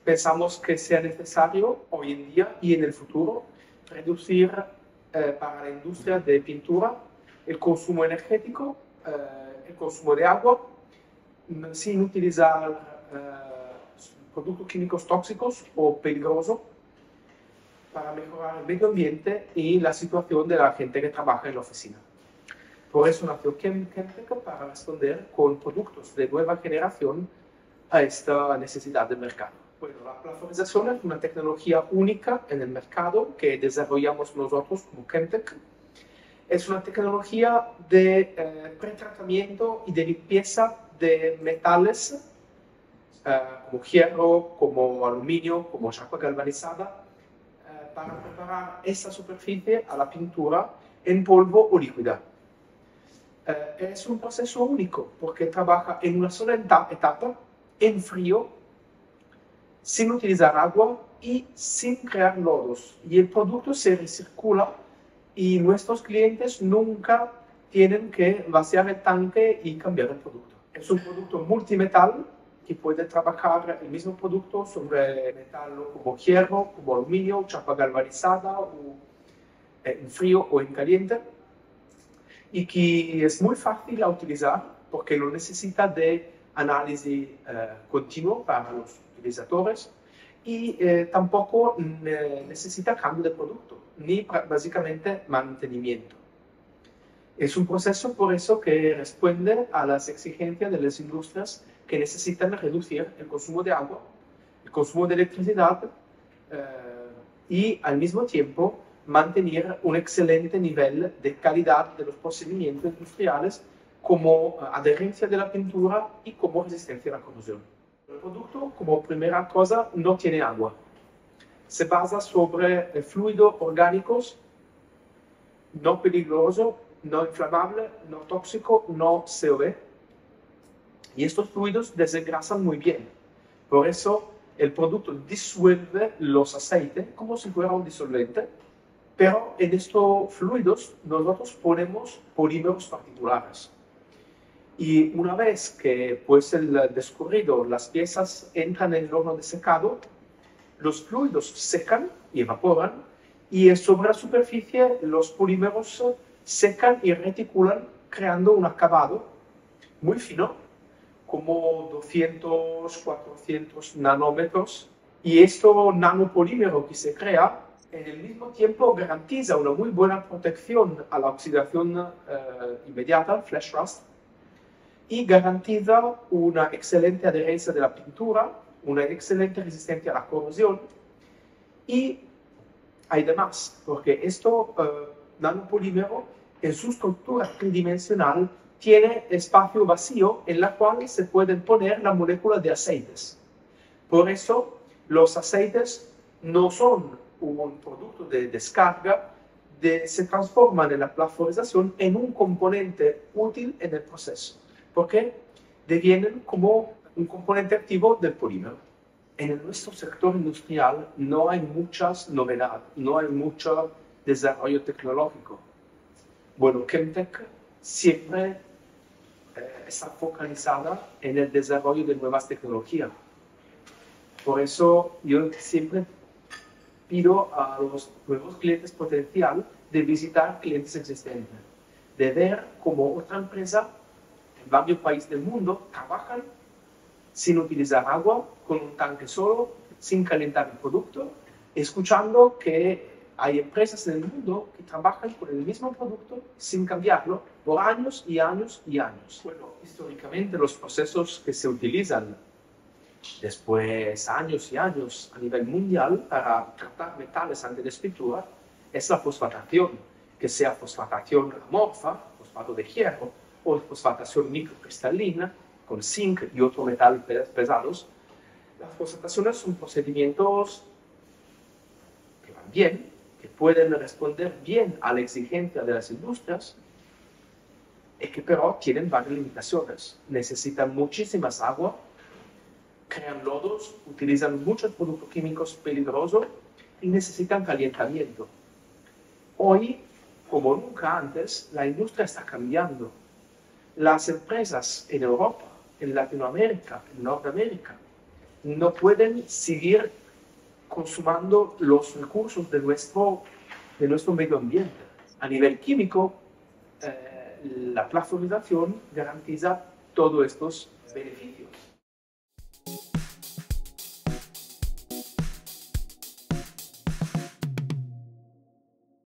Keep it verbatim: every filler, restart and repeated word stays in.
pensamos que sea necesario hoy en día y en el futuro reducir eh, para la industria de pintura el consumo energético, eh, el consumo de agua, sin utilizar eh, productos químicos tóxicos o peligrosos, para mejorar el medio ambiente y la situación de la gente que trabaja en la oficina. Por eso nació Chemtech, para responder con productos de nueva generación a esta necesidad del mercado. Bueno, la platformización es una tecnología única en el mercado que desarrollamos nosotros como Chemtech. Es una tecnología de eh, pretratamiento y de limpieza de metales eh, como hierro, como aluminio, como chapa galvanizada, eh, para preparar esta superficie a la pintura en polvo o líquida. Eh, es un proceso único porque trabaja en una sola etapa, en frío, sin utilizar agua y sin crear lodos. Y el producto se recircula y nuestros clientes nunca tienen que vaciar el tanque y cambiar el producto. Es un producto multimetal que puede trabajar el mismo producto sobre metal como hierro, como aluminio, chapa galvanizada, o en frío o en caliente, y que es muy fácil a utilizar porque no necesita de análisis eh, continuo para los utilizadores y eh, tampoco ne necesita cambio de producto, ni básicamente mantenimiento. Es un proceso por eso que responde a las exigencias de las industrias que necesitan reducir el consumo de agua, el consumo de electricidad eh, y al mismo tiempo mantener un excelente nivel de calidad de los procedimientos industriales como adherencia de la pintura y como resistencia a la corrosión. El producto, como primera cosa, no tiene agua. Se basa sobre fluidos orgánicos no peligrosos, no inflamable, no tóxico, no C O dos. Y estos fluidos desengrasan muy bien. Por eso el producto disuelve los aceites como si fuera un disolvente, pero en estos fluidos nosotros ponemos polímeros particulares. Y una vez que pues el descurrido, las piezas entran en el horno de secado, los fluidos secan y evaporan, y sobre la superficie los polímeros secan y reticulan, creando un acabado muy fino, como doscientos, cuatrocientos nanómetros. Y este nanopolímero que se crea, en el mismo tiempo garantiza una muy buena protección a la oxidación eh, inmediata, flash rust, y garantiza una excelente adherencia de la pintura, una excelente resistencia a la corrosión. Y hay demás, porque esto eh, nanopolímero en su estructura tridimensional tiene espacio vacío en la cual se pueden poner la molécula de aceites. Por eso los aceites no son un producto de descarga, de, se transforman en la platformización en un componente útil en el proceso, porque devienen como un componente activo del polímero. En nuestro sector industrial no hay muchas novedades, no hay mucho desarrollo tecnológico. Bueno, Chemtech siempre eh, está focalizada en el desarrollo de nuevas tecnologías. Por eso yo siempre pido a los nuevos clientes potenciales de visitar clientes existentes, de ver cómo otra empresa en varios países del mundo trabajan sin utilizar agua, con un tanque solo, sin calentar el producto, escuchando que hay empresas en el mundo que trabajan con el mismo producto sin cambiarlo por años y años y años. Bueno, históricamente los procesos que se utilizan después años y años a nivel mundial para tratar metales antes de escritura es la fosfatación, que sea fosfatación amorfa, fosfato de hierro, o fosfatación microcristalina, con zinc y otros metales pesados. Las fosfataciones son procedimientos que van bien, que pueden responder bien a la exigencia de las industrias, y que pero tienen varias limitaciones. Necesitan muchísimas agua, crean lodos, utilizan muchos productos químicos peligrosos y necesitan calentamiento. Hoy, como nunca antes, la industria está cambiando. Las empresas en Europa, en Latinoamérica, en Norteamérica, no pueden seguir consumando los recursos de nuestro, de nuestro medio ambiente. A nivel químico, eh, la platformización garantiza todos estos beneficios.